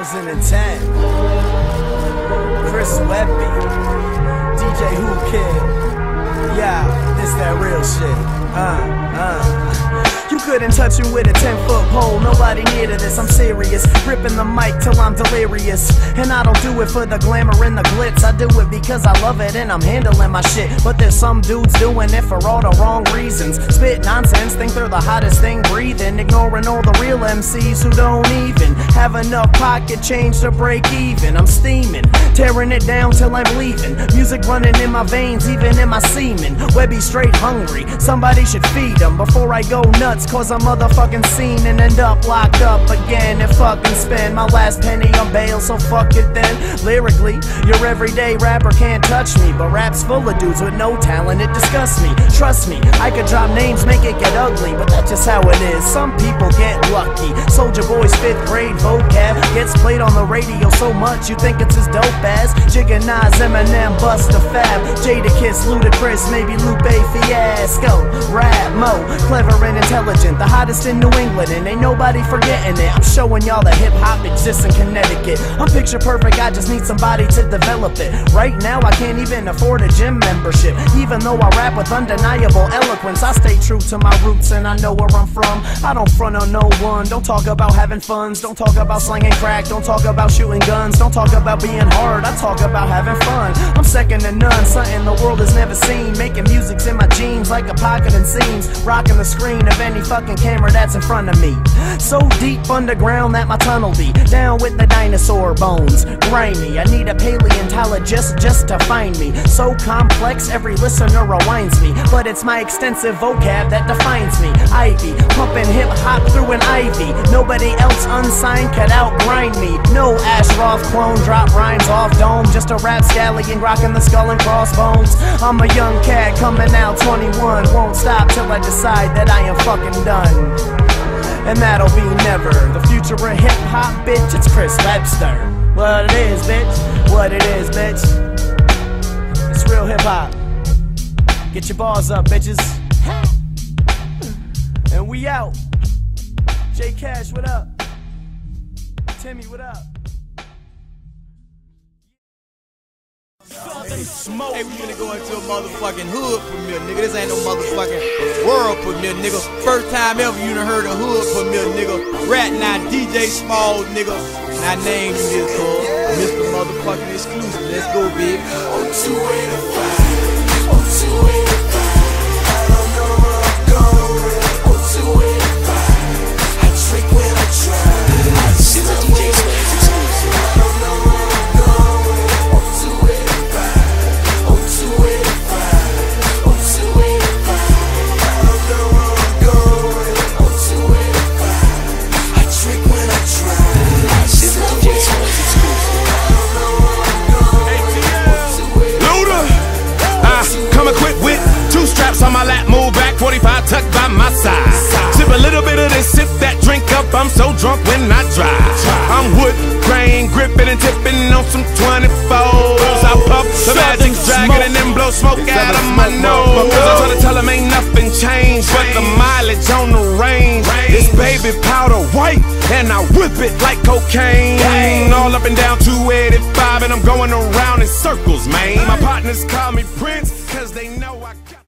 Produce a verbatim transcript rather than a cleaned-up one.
thousand ten. Chris Webby, D J Who Kid. Yeah, this that real shit. Uh, uh. You couldn't touch him with a ten foot pole, nobody near to this, I'm serious. Gripping the mic till I'm delirious. And I don't do it for the glamour and the glitz, I do it because I love it and I'm handling my shit. But there's some dudes doing it for all the wrong reasons. Spit nonsense, think they're the hottest thing breathing, ignoring all the real M Cs who don't even have enough pocket change to break even. I'm steaming, tearing it down till I'm leaving. Music running in my veins, even in my semen. Webby straight hungry, somebody should feed him before I go nuts, cause I'm motherfucking seen and end up locked up again and fucking spend my last penny on bail, so fuck it then. Lyrically, your everyday rapper can't touch me, but rap's full of dudes with no talent, it disgusts me. Trust me, I could drop names, make it get ugly, but that's just how it is, some people get lucky. Soulja Boy's fifth grade vocab gets played on the radio so much you think it's as dope as Jigga Nas, Eminem, Busta Fab, Jadakiss, Ludacris, maybe Lupe Fiasco. Rap Mo, clever and intelligent, the hottest in New England, and ain't nobody forgetting it. I'm showing y'all that hip-hop exists in Connecticut. I'm picture perfect, I just need somebody to develop it. Right now I can't even afford a gym membership. Even though I rap with undeniable eloquence, I stay true to my roots and I know where I'm from. I don't front on no one, don't talk about having funs, don't talk about slanging crack, don't talk about shooting guns, don't talk about being hard, I talk about having fun. I'm second to none, something the world has never seen. Making music's in my jeans like a pocket and seams, rocking the screen of any fucking camera that's in front of me. So deep underground that my tunnel be down with the dinosaur bones. Grimy, I need a paleontologist just to find me. So complex every listener rewinds me, but it's my extensive vocab that defines me. Ivy, pumping hip hop through an ivy. Nobody else unsigned could outgrind me. No Ash Roth clone, drop rhymes off dome. Just a rap scallion rocking the skull and crossbones. I'm a young cat coming out twenty-one, won't stop till I decide that I am fucking done. And that'll be never. The future of hip hop, bitch, it's Chris Webster. What it is, bitch, what it is, bitch. It's real hip hop. Get your bars up, bitches. And we out. J Cash, what up? Timmy, what up? Smoke. Hey, we finna go into a motherfucking hood premiere, nigga. This ain't no motherfucking world premiere, nigga. First time ever you done heard a hood premiere, nigga. Rat now D J Small, nigga. And I named you this cuz Mister Motherfucking Exclusive. Let's go, baby. On two eighty-five, on two eighty-five. I don't know where I'm going. On two eighty-five, I drink when I drive. This is a D J Small's exclusive. I don't know where I'm going. On two eighty-five. On my lap, move back, forty-five tucked by my side. Sip a little bit of this, sip that drink up. I'm so drunk when I drive. I'm wood grain, gripping and tipping on some twenty-fours. I puff the magic dragon and then blow smoke out of my nose. I'm trying to tell them ain't nothing changed, but the mileage on the range is baby powder white, and I whip it like cocaine. All up and down two eighty-five, and I'm going around in circles, man. My partners call me Prince, cause they know I got